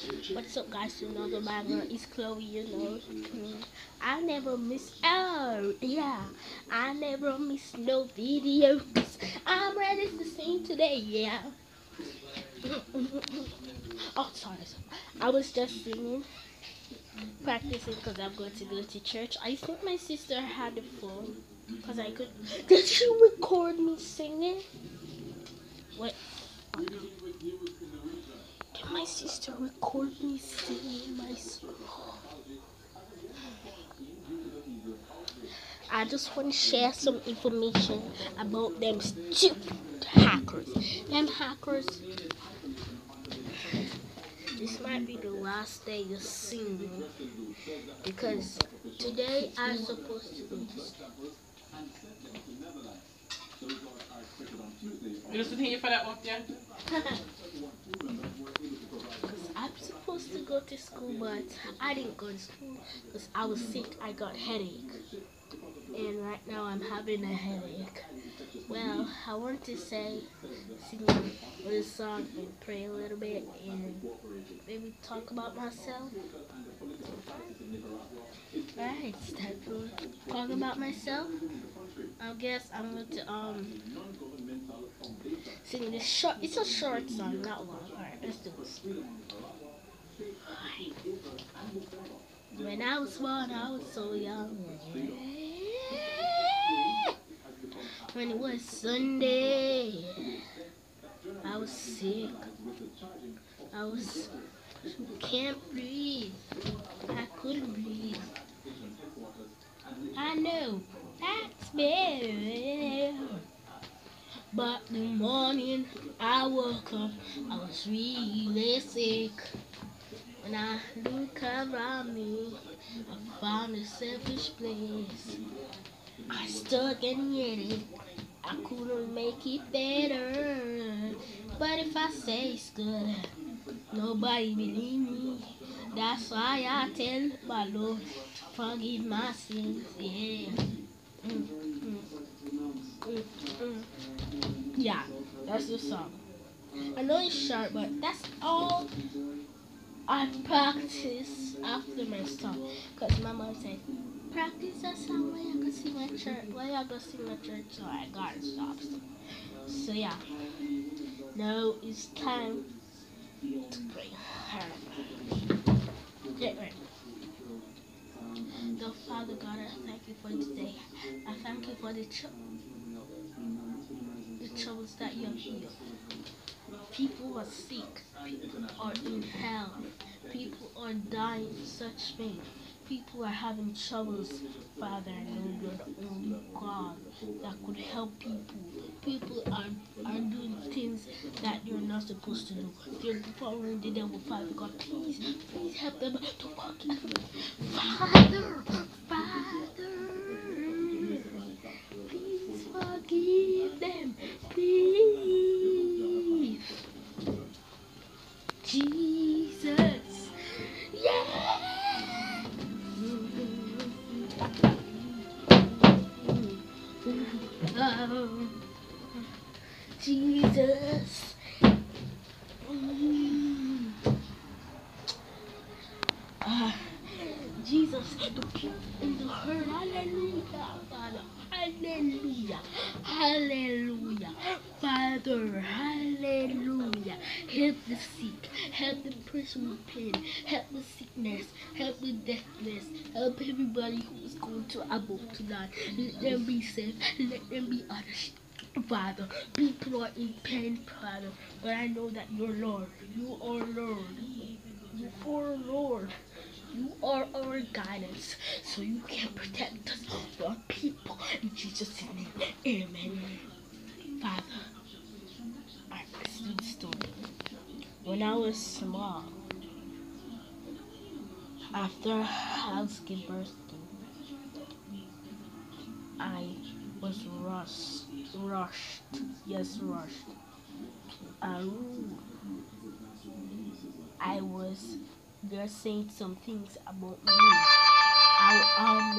What's up, guys? Another banger. It's Chloe, you know. I never miss. Oh, yeah. I never miss no videos. I'm ready to sing today, yeah. Oh, sorry. I was just singing, practicing because I'm going to go to church. I think my sister had the phone because I could. Did she record me singing? What? Did my sister record me singing my song? I just want to share some information about them stupid hackers. Them hackers, this might be the last day you see me because today I'm supposed to go to school. You listen here for that one, yeah? I'm supposed to go to school, but I didn't go to school because I was sick. I got headache. And right now I'm having a headache. Well, I want to sing a song and pray a little bit and maybe talk about myself. Alright, it's time to talk about myself. I guess I'm going to sing this short. It's a short song, not long. Alright, let's do this. When I was born, I was so young. When it was Sunday, I was sick. Can't breathe. I couldn't breathe. I know that's bad. But the morning I woke up, I was really sick. When I look around me, I found a selfish place. I stuck in it. I couldn't make it better. But if I say it's good, nobody believe me. That's why I tell my Lord to forgive my sins. Yeah. Mm, mm, mm, mm. Yeah, that's the song. I know it's short, but that's all I practice after my song. Because my mom said, practice that song when you go sing at church. When you go sing at church, so I gotta stop. So yeah, now it's time to pray. Get ready. So Father God, I thank you for today. I thank you for the troubles that you have healed. People are sick. People are in hell. People are dying in such pain. People are having troubles, Father. I know you're the only God that could help people. People are doing things that they're not supposed to do. They're following the devil, Father God. Please help them to forgive me. Father, please forgive them. Please. Jesus. Yeah. Oh, Jesus. Jesus, the people in the hurt. Hallelujah, Father. Hallelujah. Hallelujah. Father, hallelujah. Help the sick. Help the person with pain. Help the sickness. Help the deafness. Help everybody who is going to abort tonight. Let them be safe. Let them be honest. Father, people are in pain, Father, but I know that you're Lord. You are Lord. You are Lord. You are our guidance, so you can protect us, your people. In Jesus' name, amen. Father, alright, let's do the story. When I was small, after Halsky bursting, I was rushed. Yes, rushed. I was, they're saying some things about me. I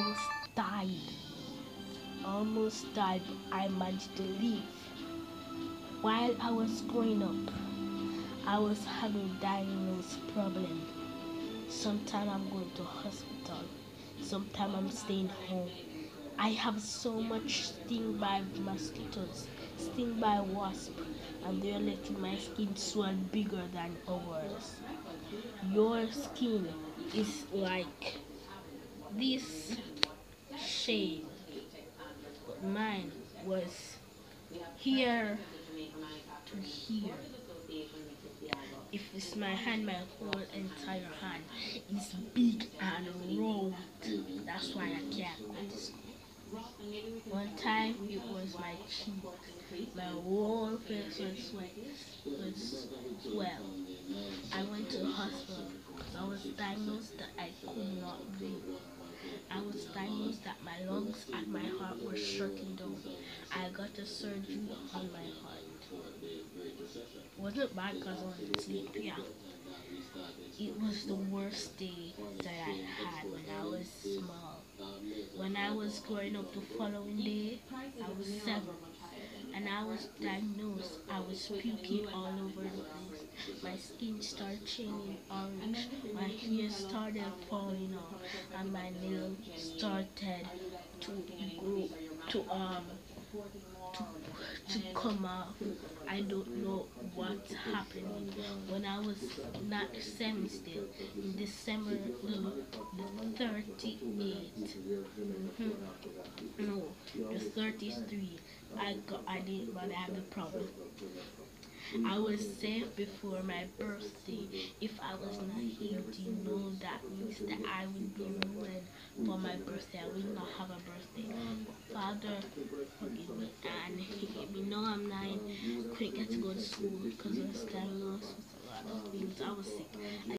almost died, but I managed to live. While I was growing up, I was having diagnosed problem. Sometimes I'm going to hospital. Sometimes I'm staying home. I have so much sting by mosquitoes, sting by wasp, and they're letting my skin swell bigger than ours. Your skin is like this shade, but mine was here to here. If it's my hand, my whole entire hand is big and round. That's why I can't go to school. One time it was my cheek. My whole face was swell. I went to the hospital because I was diagnosed that I could not breathe. I was diagnosed that my lungs and my heart were shutting down. I got a surgery on my heart. It wasn't bad because I was asleep, yeah. It was the worst day that I had when I was small. When I was growing up the following day, I was 7 and I was diagnosed. I was puking all over the place. My skin started changing orange. My hair started falling off, and my nails started to grow to to come off. I don't know what's happening. When I was not 7 still, in December the 38th, no, the 33, I didn't but I have the problem. I was safe before my birthday. If I was not here, do you know that means that I would be ruined for my birthday? I will not have a birthday. Father, forgive me, and he let me know I'm 9. Couldn't get to go to school because I was diagnosed with a lot of things. I was sick.